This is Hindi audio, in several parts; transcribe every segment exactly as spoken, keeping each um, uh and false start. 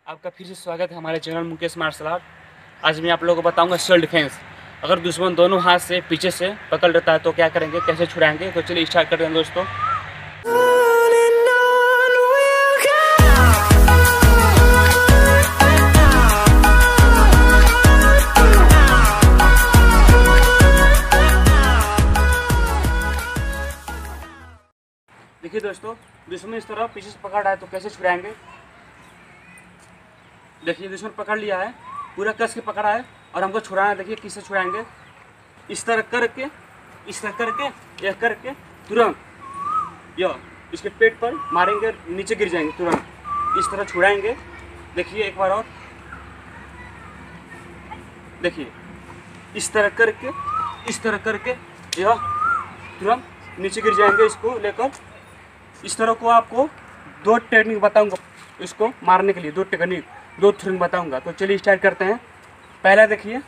आपका फिर से स्वागत है हमारे चैनल मुकेश मार्शल आर्ट। आज मैं आप लोगों को बताऊंगा सेल्फ डिफेंस। अगर दुश्मन दोनों हाथ से पीछे से पकड़ लेता है तो क्या करेंगे, कैसे छुड़ाएंगे। तो चलिए स्टार्ट करते हैं दोस्तों। देखिए दोस्तों, दुश्मन इस तरह पीछे से पकड़ रहा है तो कैसे छुड़ाएंगे। देखिए दुश्मन पकड़ लिया है, पूरा कस के पकड़ा है और हमको छुड़ाना है। देखिए किससे छुड़ाएंगे, इस तरह करके, इस तरह करके, यह करके तुरंत या इसके पेट पर मारेंगे, नीचे गिर जाएंगे तुरंत। इस तरह छुड़ाएंगे। देखिए एक बार और, देखिए इस तरह करके, इस तरह करके यह तुरंत नीचे गिर जाएंगे। इसको लेकर इस तरह को आपको दो टेक्निक बताऊंगा इसको मारने के लिए, दो टेक्निक दो थ्रिंग बताऊंगा। तो चलिए स्टार्ट करते हैं। पहला देखिए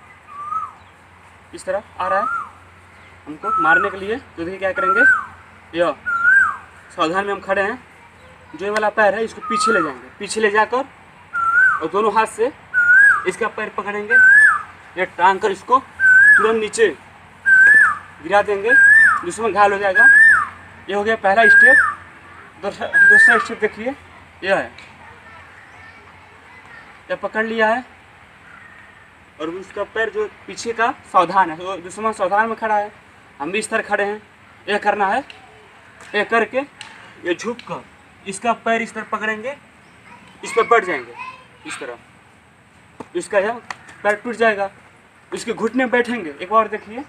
इस तरह आ रहा है हमको मारने के लिए, तो देखिए क्या करेंगे, यह सावधान में हम खड़े हैं, जो ये वाला पैर है इसको पीछे ले जाएंगे, पीछे ले जाकर और दोनों हाथ से इसका पैर पकड़ेंगे, ये टांग कर इसको तुरंत नीचे गिरा देंगे, जिसमें घायल हो जाएगा। ये हो गया पहला स्टेप। दूसरा स्टेप देखिए, यह है, यह पकड़ लिया है और उसका पैर जो पीछे का सावधान है, तो दुश्मन सावधान में खड़ा है, हम भी इस तरह खड़े हैं। यह करना है, यह करके ये झुक कर इसका पैर इस तरह पकड़ेंगे, इस पर बढ़ जाएंगे इस तरह, इसका यह पैर टूट जाएगा, इसके घुटने बैठेंगे। एक बार देखिए,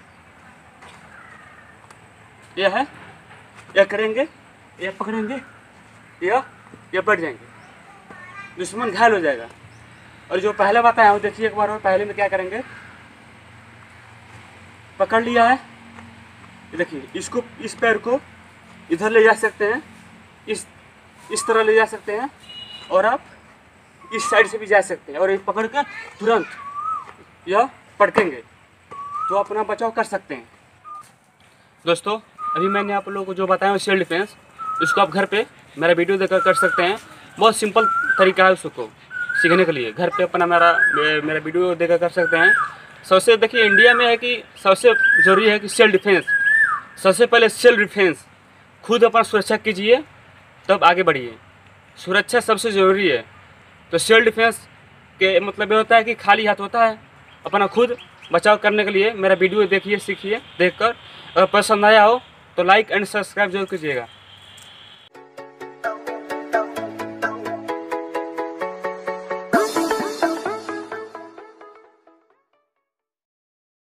यह है, यह करेंगे, यह पकड़ेंगे, यह यह बढ़ जाएंगे, दुश्मन घायल हो जाएगा। और जो पहले बताया वो देखिए एक बार और। पहले में क्या करेंगे, पकड़ लिया है, देखिए इसको, इस पैर को इधर ले जा सकते हैं, इस इस तरह ले जा सकते हैं, और आप इस साइड से भी जा सकते हैं, और ये पकड़ कर तुरंत यह पटकेंगे तो अपना बचाव कर सकते हैं। दोस्तों अभी मैंने आप लोगों को जो बताया सेल्फ डिफेंस, इसको आप घर पे मेरा वीडियो देखकर कर सकते हैं। बहुत सिंपल तरीका है उसको सीखने के लिए। घर पे अपना मेरा मेरा वीडियो देखकर कर सकते हैं। सबसे देखिए इंडिया में है कि सबसे ज़रूरी है कि सेल्फ डिफेंस। सबसे पहले सेल्फ डिफेंस, खुद अपना सुरक्षा कीजिए तब आगे बढ़िए। सुरक्षा सबसे ज़रूरी है। तो सेल्फ डिफेंस के मतलब ये होता है कि खाली हाथ होता है, अपना खुद बचाव करने के लिए मेरा वीडियो देखिए, सीखिए। देखकर अगर पसंद आया हो तो लाइक एंड सब्सक्राइब जरूर कीजिएगा।